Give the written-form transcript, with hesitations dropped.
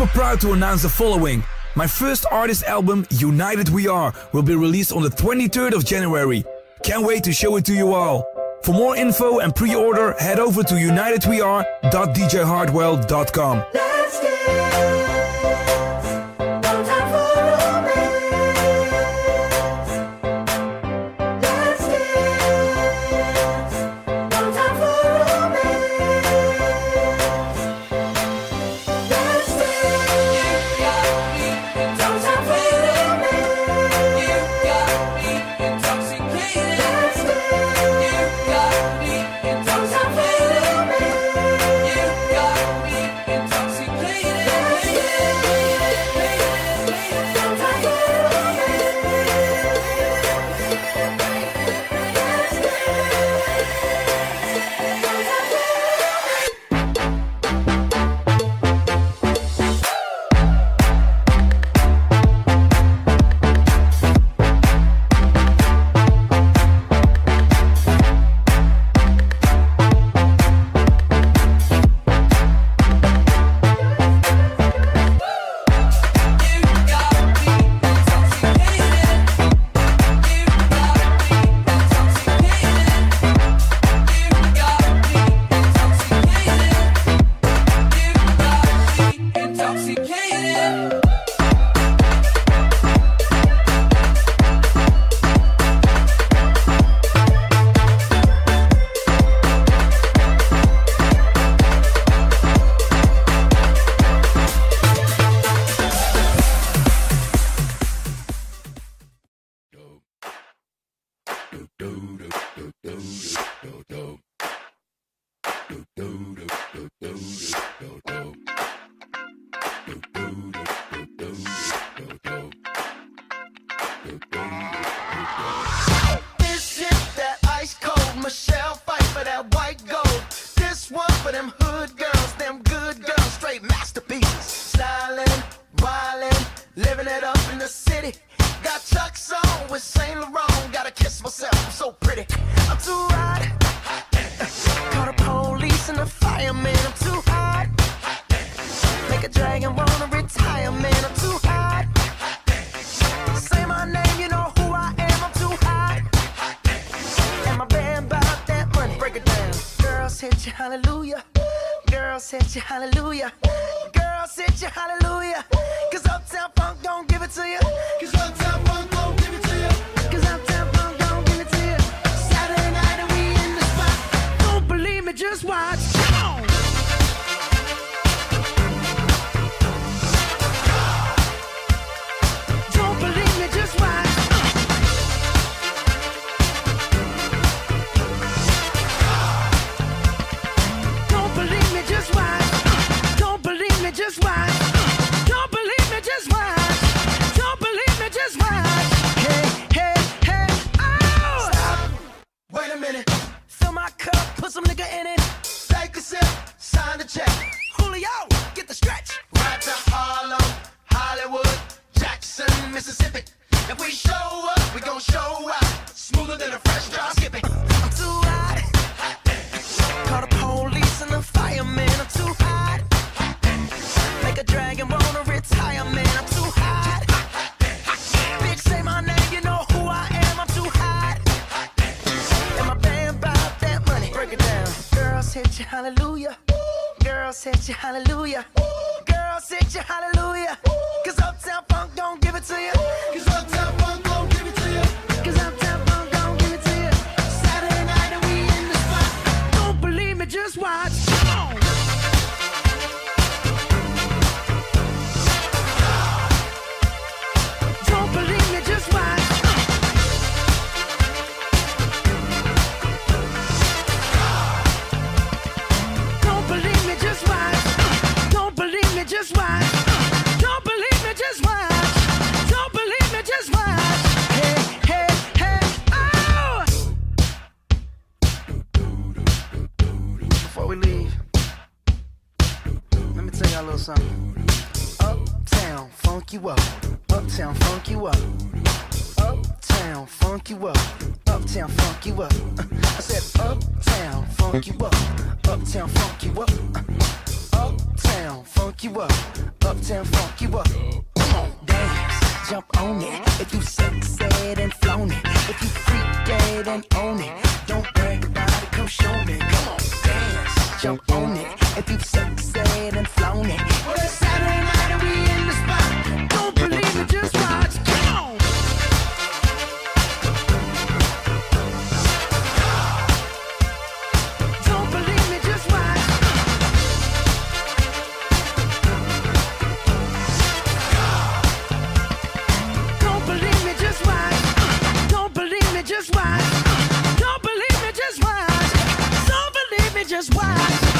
super proud to announce the following. My first artist album, United We Are, will be released on the 23rd of January. Can't wait to show it to you all. For more info and pre-order, head over to unitedweare.djhardwell.com. Let's dance. No time for romance. Let's dance. No time for romance. Let's dance. You got me intoxicated. You got me intoxicated. Let's dance. You got me intoxicated. You got me intoxicated. This shit that ice cold, Michelle fight for that white gold. This one for them hood girls, them good girls, straight masterpieces. Styling, wildin', living it up in the city. Got Chuck's on with Saint Laurent, gotta kiss myself, I'm so pretty. I'm too hot. Call the police and the fireman, I'm too hot. Make a dragon wanna retire, man, I'm too hot. Say my name, you know who I am, I'm too hot. And my band bout that money, break it down. Girls hit you, hallelujah. Girls hit you, hallelujah. Girls hit you, hallelujah. Cause Uptown Funk don't give it to you. Cause Uptown Funk don't give it to you. Cause Uptown Funk don't give it to you. Saturday night and we in the spot. Don't believe me, just watch. Come on. Don't believe me, just watch. Don't believe me, just watch. Don't believe me, just watch. Don't believe me, just watch. Don't believe me, just watch. Hey, hey, hey, oh! Stop. Wait a minute. Fill my cup, put some nigga in it. Take a sip, sign the check. Julio, get the stretch. Right to Harlem, Hollywood, Jackson, Mississippi. If we show up, we gon' show out. Smoother than a fresh drop. Skip it. I'm too hot. Call the police and the fireman. I'm too hot. Make a dragon wanna retire, man. I'm too hot. Bitch, say my name, you know who I am. I'm too hot. And my band bout that money. Break it down. Girls hit you, hallelujah. Girls hit you, hallelujah. Girls hit you, hallelujah. Cause Uptown Funk don't give it to you. Cause Uptown Funk don't give it to you. Cause Uptown Funk don't give it to you. Saturday night and we in the spot. Don't believe me, just watch. Come on. Don't believe me, just watch. Don't believe me, just watch. Don't believe me, just watch. Don't believe me, just watch. Don't believe me, just watch. Hey, hey, hey, oh! Before we leave, let me tell y'all a little something. Uptown, funk you up. Uptown, funk you up. Uptown, funk you up. Uptown, funk you up. I said uptown, funk you up. Uptown, funk you up. Uptown. downtown, funk you up, uptown, funk you up. Come on, dance, jump on it. If you sexed and flown it, if you freaked dead and own it, don't brag about it, come show me. Come on, dance, jump on it. If you sexed and flown it, well, it's Saturday night and we in the spot. Don't believe it, just watch. Come on. Don't believe me, just watch. Don't believe me, just watch. Don't believe me, just watch. Don't believe me, just watch. Don't believe me, just watch.